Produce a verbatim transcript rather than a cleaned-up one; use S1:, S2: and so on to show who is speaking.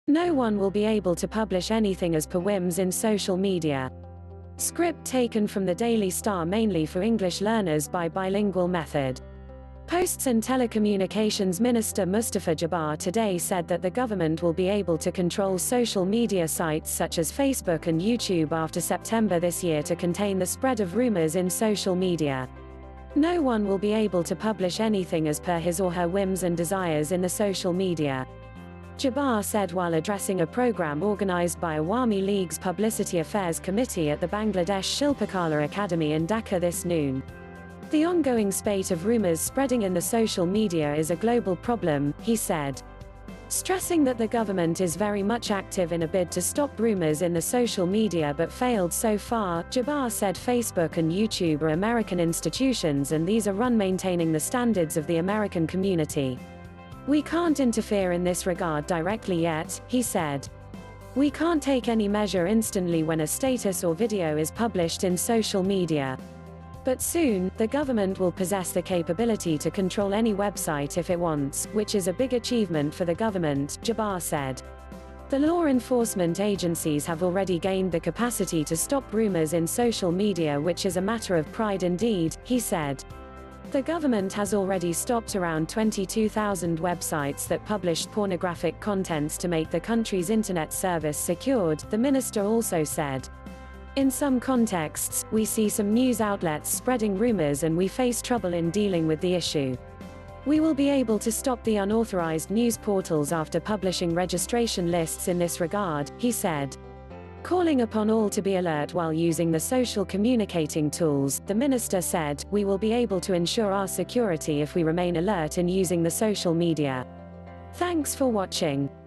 S1: No one will be able to publish anything as per whims in social media. Script taken from the Daily Star mainly for English learners by Bilingual Method. Posts and Telecommunications Minister Mustafa Jabbar today said that the government will be able to control social media sites such as Facebook and YouTube after September this year to contain the spread of rumors in social media. No one will be able to publish anything as per his or her whims and desires in the social media. Jabbar said while addressing a program organized by Awami League's Publicity Affairs Committee at the Bangladesh Shilpakala Academy in Dhaka this noon. The ongoing spate of rumors spreading in the social media is a global problem, he said. Stressing that the government is very much active in a bid to stop rumors in the social media but failed so far, Jabbar said Facebook and YouTube are American institutions and these are run maintaining the standards of the American community. We can't interfere in this regard directly yet, he said. We can't take any measure instantly when a status or video is published in social media. But soon, the government will possess the capability to control any website if it wants, which is a big achievement for the government, Jabbar said. The law enforcement agencies have already gained the capacity to stop rumors in social media, which is a matter of pride indeed, he said. The government has already stopped around twenty-two thousand websites that published pornographic contents to make the country's internet service secured, the minister also said. In some contexts, we see some news outlets spreading rumors and we face trouble in dealing with the issue. We will be able to stop the unauthorized news portals after publishing registration lists in this regard, he said. Calling upon all to be alert while using the social communicating tools, the minister said, we will be able to ensure our security if we remain alert in using the social media. Thanks for watching.